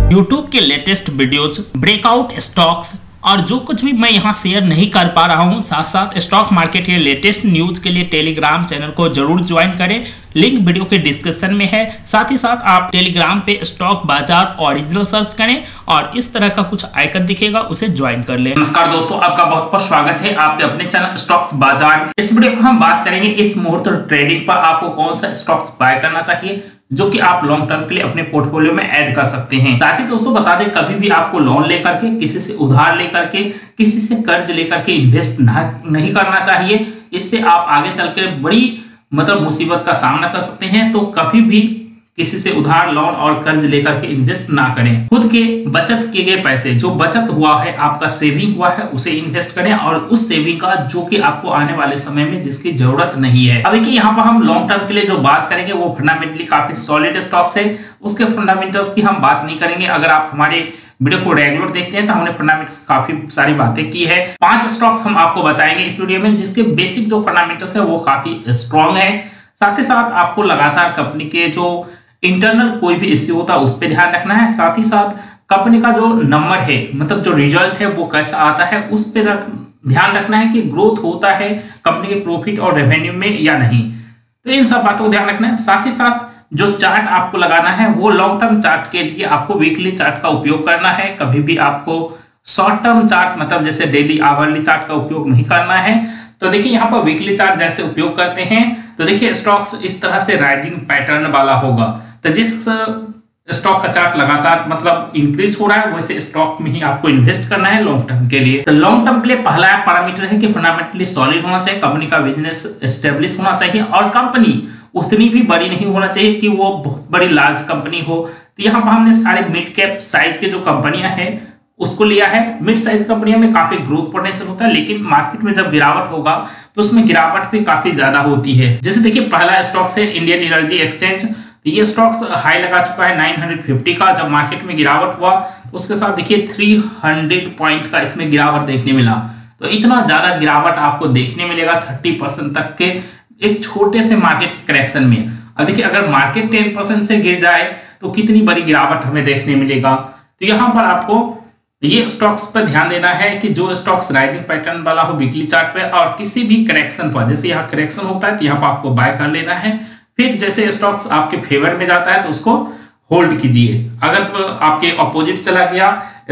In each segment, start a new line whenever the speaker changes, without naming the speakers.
YouTube के latest videos, breakout stocks और जो कुछ भी मैं यहाँ शेयर नहीं कर पा रहा हूँ, साथ साथ स्टॉक मार्केट के लेटेस्ट न्यूज के लिए टेलीग्राम चैनल को जरूर ज्वाइन करें। लिंक वीडियो के डिस्क्रिप्शन में है। साथ ही साथ आप टेलीग्राम पे स्टॉक बाजार ओरिजिनल सर्च करें और इस तरह का कुछ आइकन दिखेगा, उसे ज्वाइन कर लें। नमस्कार दोस्तों, आपका बहुत बहुत स्वागत है आपके अपने चैनल स्टॉक्स बाजार। इस वीडियो में हम बात करेंगे इस मुहूर्त ट्रेडिंग पर आपको कौन सा स्टॉक्स बाय करना चाहिए जो कि आप लॉन्ग टर्म के लिए अपने पोर्टफोलियो में ऐड कर सकते हैं। साथ ही दोस्तों बता दें, कभी भी आपको लोन लेकर के, किसी से उधार लेकर के, किसी से कर्ज लेकर के इन्वेस्ट नहीं करना चाहिए। इससे आप आगे चल के बड़ी मुसीबत का सामना कर सकते हैं। तो कभी भी किसी से उधार, लोन और कर्ज लेकर के इन्वेस्ट ना करें। खुद के बचत किए गए पैसे, जो बचत हुआ है, आपका सेविंग हुआ है, उसे इन्वेस्ट करें और उस सेविंग का जो कि आपको आने वाले समय में जिसकी जरूरत नहीं है। अब देखिए, यहाँ पर हम लॉन्ग टर्म के लिए जो बात करेंगे वो फंडामेंटली काफी सॉलिड स्टॉक्स है। उसके फंडामेंटल्स की हम बात नहीं करेंगे। अगर आप हमारे वीडियो को रेगुलर देखते हैं तो हमने फंडामेंटल्स काफी सारी बातें की है। 5 स्टॉक्स हम आपको बताएंगे इस वीडियो में जिसके बेसिक जो फंडामेंटल्स है वो काफी स्ट्रॉन्ग है। साथ ही साथ आपको लगातार कंपनी के जो इंटरनल कोई भी इश्यू होता है उस पर ध्यान रखना है। साथ ही साथ कंपनी का जो नंबर है, मतलब जो रिजल्ट है वो कैसा आता है, उस पर ध्यान रखना है कि ग्रोथ होता है कंपनी के प्रॉफिट और रेवेन्यू में या नहीं। तो इन सब बातों को ध्यान रखना है। साथ ही साथ जो चार्ट आपको लगाना है वो लॉन्ग टर्म चार्ट के लिए आपको वीकली चार्ट का उपयोग करना है। कभी भी आपको शॉर्ट टर्म चार्ट, मतलब जैसे डेली आवरली चार्ट का उपयोग नहीं करना है। तो देखिए, यहाँ पर वीकली चार्ट जैसे उपयोग करते हैं तो देखिए स्टॉक्स इस तरह से राइजिंग पैटर्न वाला होगा। तो जिस स्टॉक का चार्ट लगातार मतलब इंक्रीज हो रहा है वैसे स्टॉक में ही आपको इन्वेस्ट करना है लॉन्ग टर्म के लिए। तो लॉन्ग टर्म के लिए पहला पैरामीटर है कि फंडामेंटली सॉलिड होना चाहिए, कंपनी का बिजनेस एस्टेब्लिश होना चाहिए और कंपनी उतनी भी बड़ी नहीं होना चाहिए कि वो बहुत बड़ी लार्ज कंपनी हो। तो यहाँ पर हमने सारे मिड कैप साइज के जो कंपनियां हैं उसको लिया है। मिड साइज कंपनियों में काफी ग्रोथ पोटेंशियल होता है, लेकिन मार्केट में जब गिरावट होगा तो उसमें गिरावट भी काफी ज्यादा होती है। जैसे देखिए, पहला स्टॉक है इंडियन एनर्जी एक्सचेंज। तो ये स्टॉक्स हाई लगा चुका है 950 का। जब मार्केट में गिरावट हुआ तो उसके साथ देखिए 300 पॉइंट का इसमें गिरावट देखने मिला। तो इतना ज्यादा गिरावट आपको देखने मिलेगा 30% तक के एक छोटे से मार्केट के करेक्शन में। अब देखिए, अगर मार्केट 10% से गिर जाए तो कितनी बड़ी गिरावट हमें देखने मिलेगा। तो यहाँ पर आपको ये स्टॉक्स पर ध्यान देना है कि जो स्टॉक्स राइजिंग पैटर्न वाला हो वीकली चार्ट पे, और किसी भी करेक्शन पर, जैसे यहाँ करेक्शन होता है तो यहाँ पर आपको बाय कर लेना है। फिर जैसे स्टॉक्स आपके फेवर में जाता है तो उसको होल्ड कीजिए। अगर आपके अपोजिट चला गया,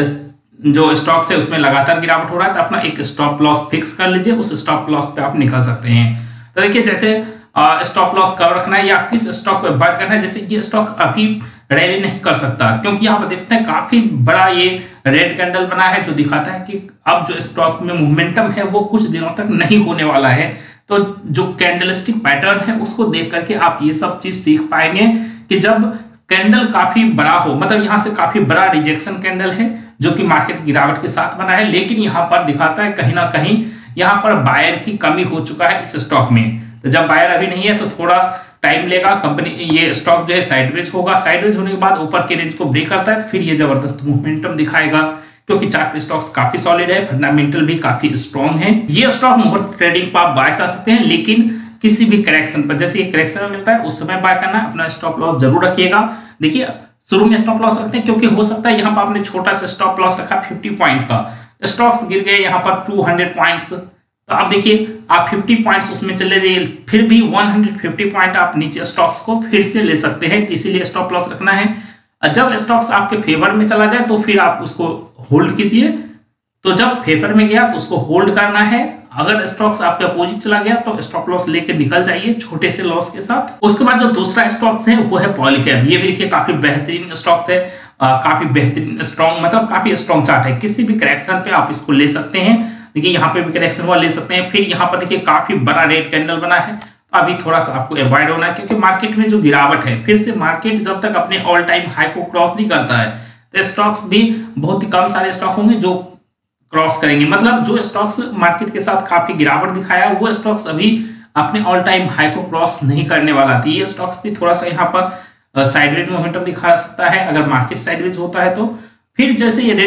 जो स्टॉक्स है उसमें लगातार गिरावट हो रहा है, तो अपना एक स्टॉप लॉस फिक्स कर लीजिए। उस स्टॉप लॉस पे आप निकल सकते हैं। तो देखिए, जैसे स्टॉप लॉस कब रखना है या किस स्टॉक पे बाय करना है। जैसे ये स्टॉक अभी रैली नहीं कर सकता क्योंकि यहाँ पर देख सकते हैं काफी बड़ा ये रेड कैंडल बना है जो दिखाता है कि अब जो स्टॉक में मोमेंटम है वो कुछ दिनों तक नहीं होने वाला है। तो जो कैंडलस्टिक पैटर्न है उसको देख करके आप ये सब चीज सीख पाएंगे कि जब कैंडल काफी बड़ा हो, मतलब यहाँ से काफी बड़ा रिजेक्शन कैंडल है जो कि मार्केट गिरावट के साथ बना है, लेकिन यहाँ पर दिखाता है कहीं ना कहीं यहाँ पर बायर की कमी हो चुका है इस स्टॉक में। तो जब बायर अभी नहीं है तो थोड़ा टाइम लेगा, कंपनी ये स्टॉक जो है साइडवेज होगा। साइडवेज होने के बाद ऊपर के रेंज को ब्रेक करता है, फिर ये जबरदस्त मूवमेंटम दिखाएगा क्योंकि चार्ट पे स्टॉक्स काफी सॉलिड है, फंडामेंटल भी काफी स्ट्रॉन्ग है। ये स्टॉक मुहूर्त ट्रेडिंग पर आप बाय कर सकते हैं, लेकिन किसी भी करेक्शन पर, जैसे ये करेक्शन में मिलता है उस समय बाय करना। अपना स्टॉप लॉस जरूर रखिएगा। देखिए, शुरू में स्टॉप लॉस रखते हैं क्योंकि हो सकता है यहाँ पर आपने छोटा सा स्टॉप लॉस रखा 50 पॉइंट का, स्टॉक्स गिर गए यहाँ पर 200 पॉइंट्स। तो अब देखिए, आप 50 पॉइंट्स उसमें चले जाइए, फिर भी 150 पॉइंट आप नीचे स्टॉक्स को फिर से ले सकते हैं। तो इसीलिए स्टॉप लॉस रखना है। जब स्टॉक्स आपके फेवर में चला जाए तो फिर आप उसको होल्ड कीजिए। तो जब फेवर में गया तो उसको होल्ड करना है। अगर स्टॉक्स आपके अपोजिट चला गया तो स्टॉप लॉस लेकर निकल जाइए छोटे से लॉस के साथ। उसके बाद जो दूसरा स्टॉक्स है वो है पॉलीकैब। ये भी देखिए काफी बेहतरीन स्टॉक्स है, काफी बेहतरीन स्ट्रॉन्ग, मतलब काफी स्ट्रॉन्ग चार्ट है। किसी भी करेक्शन पे आप इसको ले सकते हैं। देखिए, यहाँ पे भी करेक्शन हुआ, ले सकते हैं। फिर यहाँ पर देखिए काफी बड़ा रेड कैंडल बना है, तो अभी थोड़ा सा आपको अवॉइड होना है क्योंकि मार्केट में जो गिरावट है, फिर से मार्केट जब तक अपने ऑल टाइम हाई को क्रॉस नहीं करता है तो स्टॉक्स भी बहुत ही कम सारे स्टॉक होंगे जो क्रॉस करेंगे। मतलब जो स्टॉक्स मार्केट के साथ काफी गिरावट दिखाया वो स्टॉक्स अभी अपने ऑल टाइम हाई को क्रॉस नहीं करने वाला थी। ये स्टॉक्स भी थोड़ा सा यहाँ पर साइडवेज मोमेंटम दिखा सकता है। अगर मार्केट साइडवेज होता है तो फिर जैसे ये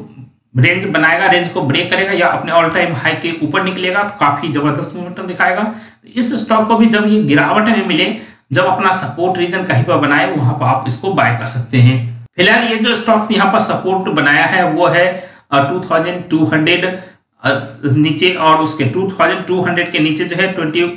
रेंज बनाएगा, रेंज को ब्रेक करेगा या अपने ऑल टाइम हाई के ऊपर निकलेगा तो काफी जबरदस्त मोमेंटम दिखाएगा। इस स्टॉक को भी जब ये गिरावट में मिले, जब अपना सपोर्ट रीजन कहीं पर बनाए, वहां पर आप इसको बाय कर सकते हैं। फिलहाल ये जो स्टॉक्स यहाँ पर सपोर्ट बनाया है वो है 2200 नीचे, और उसके 2200 के नीचे जो है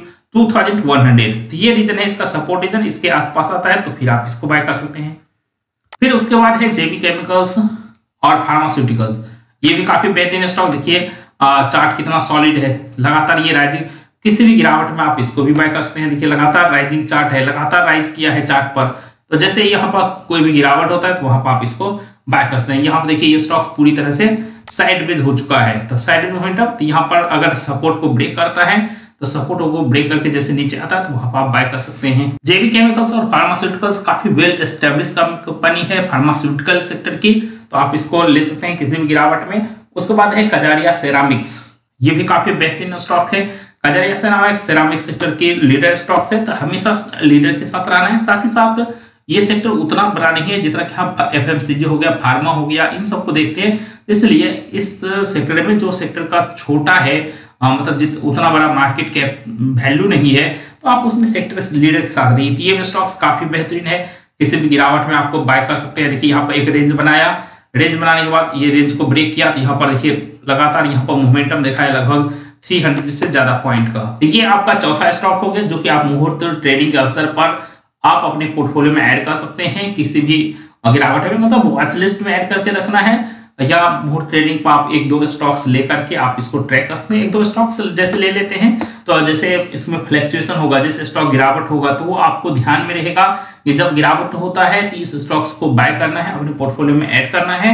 2100। तो ये रीजन है इसका सपोर्ट रीजन, इसके आसपास आता है तो फिर आप इसको बाय कर सकते हैं। फिर उसके बाद है जेबी केमिकल्स और फार्मास्यूटिकल्स, ये भी काफी बेहतरीन स्टॉक। देखिए चार्ट कितना सॉलिड है, लगातार ये राइजिंग, किसी भी गिरावट में आप इसको भी बाय कर सकते हैं। देखिए लगातार राइजिंग चार्ट है, लगातार राइज किया है चार्ट पर, तो जैसे यहाँ पर कोई भी गिरावट होता है तो वहां पर आप इसको बाय कर सकते हैं। यहाँ पर देखिए ये स्टॉक्स पूरी तरह से साइडवेज हो चुका है, तो साइड मोमेंटम, तो यहाँ पर अगर सपोर्ट को ब्रेक करता है तो सपोर्ट को ब्रेक करके जैसे नीचे आता है तो वहां पर आप बाय कर सकते हैं। जेबी केमिकल्स और फार्मास्यूटिकल्स काफी वेल एस्टेब्लिश कंपनी है फार्मास्यूटिकल सेक्टर की, तो आप इसको ले सकते हैं किसी भी गिरावट में। उसके बाद है कजारिया सेरामिक्स, ये भी काफी बेहतरीन स्टॉक है। कजारिया सेरामिक्स सेक्टर की लीडर स्टॉक्स है, तो हमेशा लीडर के साथ रहना है। साथ ही साथ ये सेक्टर उतना बड़ा नहीं है जितना कि हम एफएमसीजी हो गया, फार्मा हो गया, इन सबको देखते हैं, इसलिए इस सेक्टर में जो सेक्टर का छोटा है मतलब उतना बड़ा मार्केट कैप वैल्यू नहीं है, तो आप उसमें सेक्टर लीडर के साथ रहिए। ये स्टॉक्स काफी बेहतरीन है, किसी भी गिरावट में आपको बाय कर सकते हैं। देखिए यहाँ पर एक रेंज बनाया, रेंज बनाने के बाद ये रेंज को ब्रेक किया, तो यहाँ पर देखिए लगातार यहाँ पर मोमेंटम देखा है लगभग 300 से ज्यादा पॉइंट का। ये आपका चौथा स्टॉक हो गया जो कि आप मुहूर्त ट्रेडिंग के अवसर पर आप अपने पोर्टफोलियो में ऐड कर सकते हैं। किसी भी गिरावट में मतलब वॉच लिस्ट में ऐड करके रखना है, या मुहूर्त ट्रेडिंग पर आप 1-2 स्टॉक्स लेकर के आप इसको ट्रैक कर सकते हैं। 1-2 स्टॉक्स जैसे ले लेते हैं तो जैसे इसमें फ्लक्चुएशन होगा, जैसे स्टॉक गिरावट होगा तो वो आपको ध्यान में रहेगा कि जब गिरावट होता है तो इस स्टॉक्स को बाय करना है, अपने पोर्टफोलियो में ऐड करना है।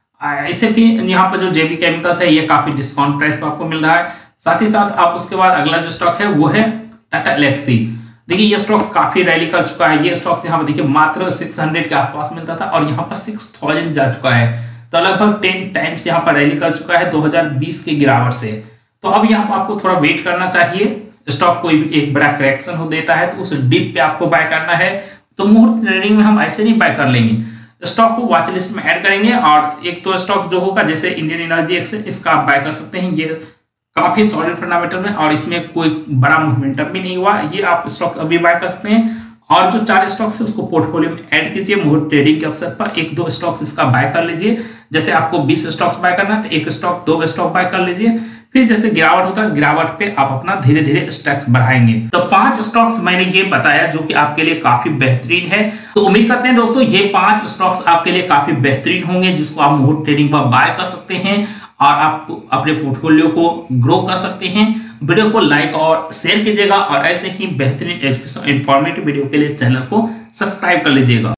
ऐसे भी यहाँ पर जो जेबी केमिकल्स है ये काफी डिस्काउंट प्राइस पर आपको मिल रहा है। साथ ही साथ आप उसके बाद अगला जो स्टॉक है वो है टाटा एलेक्सी। देखिए ये स्टॉक्स काफी रैली कर चुका है, ये स्टॉक्स यहाँ पर देखिए मात्र 600 के आसपास मिलता था और यहाँ पर 6000 जा चुका है, तो लगभग 10 टाइम्स यहाँ पर रैली कर चुका है 2020 के गिरावट से। तो अब यहाँ पर आपको थोड़ा वेट करना चाहिए, स्टॉक कोई भी एक बड़ा करेक्शन हो देता है तो उस डिप पे आपको बाय करना है। तो मुहूर्त ट्रेडिंग में हम ऐसे नहीं बाय कर लेंगे, स्टॉक को वॉच लिस्ट में ऐड करेंगे, और एक तो स्टॉक जो होगा जैसे इंडियन एनर्जी एक्सचेंज, इसका आप बाय कर सकते हैं। ये काफी सॉलिड फंडामेंटल में और इसमें कोई बड़ा मूवमेंटम भी नहीं हुआ, ये आप स्टॉक अभी बाय कर सकते हैं। और जो 4 स्टॉक्स है उसको पोर्टफोलियो में ऐड कीजिए मुहूर्त ट्रेडिंग के अवसर पर, 1-2 स्टॉक्स इसका बाय कर लीजिए। जैसे आपको 20 स्टॉक्स बाय करना है तो 1 स्टॉक 2 स्टॉक बाय कर लीजिए। फिर जैसे गिरावट होता है गिरावट पे आप अपना धीरे धीरे स्टॉक्स बढ़ाएंगे। तो 5 स्टॉक्स मैंने ये बताया जो कि आपके लिए काफी बेहतरीन है। तो उम्मीद करते हैं दोस्तों ये 5 स्टॉक्स आपके लिए काफी बेहतरीन होंगे जिसको आप मुहूर्त ट्रेडिंग पर बाय कर सकते हैं और आप अपने पोर्टफोलियो को ग्रो कर सकते हैं। वीडियो को लाइक और शेयर कीजिएगा और ऐसे ही बेहतरीन एजुकेशन इंफॉर्मेटिव वीडियो के लिए चैनल को सब्सक्राइब कर लीजिएगा।